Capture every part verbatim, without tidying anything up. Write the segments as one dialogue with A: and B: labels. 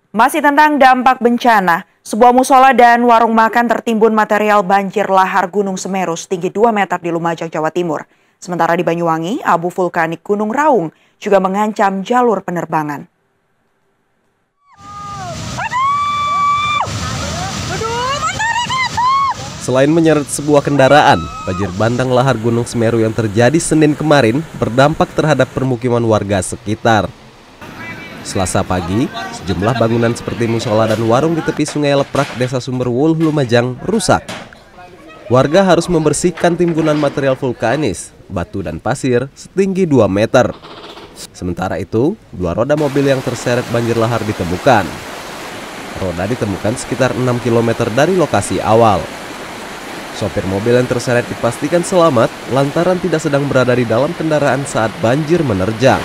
A: Masih tentang dampak bencana, sebuah musola dan warung makan tertimbun material banjir lahar Gunung Semeru setinggi dua meter di Lumajang, Jawa Timur. Sementara di Banyuwangi, abu vulkanik Gunung Raung juga mengancam jalur penerbangan.
B: Selain menyeret sebuah kendaraan, banjir bandang lahar Gunung Semeru yang terjadi Senin kemarin berdampak terhadap permukiman warga sekitar. Selasa pagi, sejumlah bangunan seperti musola dan warung di tepi Sungai Leprak, Desa Sumberwuluh, Lumajang, rusak. Warga harus membersihkan timbunan material vulkanis, batu dan pasir setinggi dua meter. Sementara itu, dua roda mobil yang terseret banjir lahar ditemukan. Roda ditemukan sekitar enam kilometer dari lokasi awal. Sopir mobil yang terseret dipastikan selamat lantaran tidak sedang berada di dalam kendaraan saat banjir menerjang.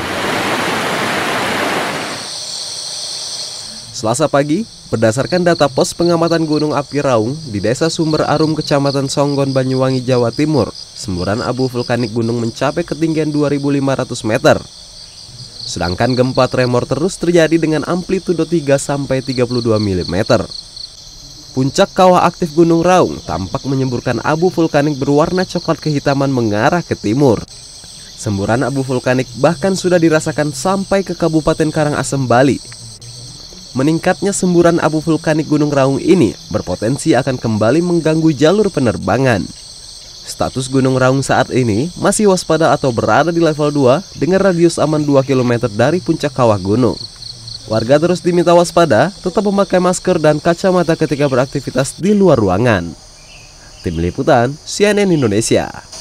B: Selasa pagi, berdasarkan data pos pengamatan Gunung Api Raung di Desa Sumber Arum, Kecamatan Songgon, Banyuwangi, Jawa Timur, semburan abu vulkanik gunung mencapai ketinggian dua ribu lima ratus meter. Sedangkan gempa tremor terus terjadi dengan amplitudo tiga sampai tiga puluh dua milimeter. Puncak kawah aktif Gunung Raung tampak menyemburkan abu vulkanik berwarna coklat kehitaman mengarah ke timur. Semburan abu vulkanik bahkan sudah dirasakan sampai ke Kabupaten Karangasem, Bali. Meningkatnya semburan abu vulkanik Gunung Raung ini berpotensi akan kembali mengganggu jalur penerbangan. Status Gunung Raung saat ini masih waspada atau berada di level dua dengan radius aman dua kilometer dari puncak kawah gunung. Warga terus diminta waspada, tetap memakai masker dan kacamata ketika beraktivitas di luar ruangan. Tim Liputan, C N N Indonesia.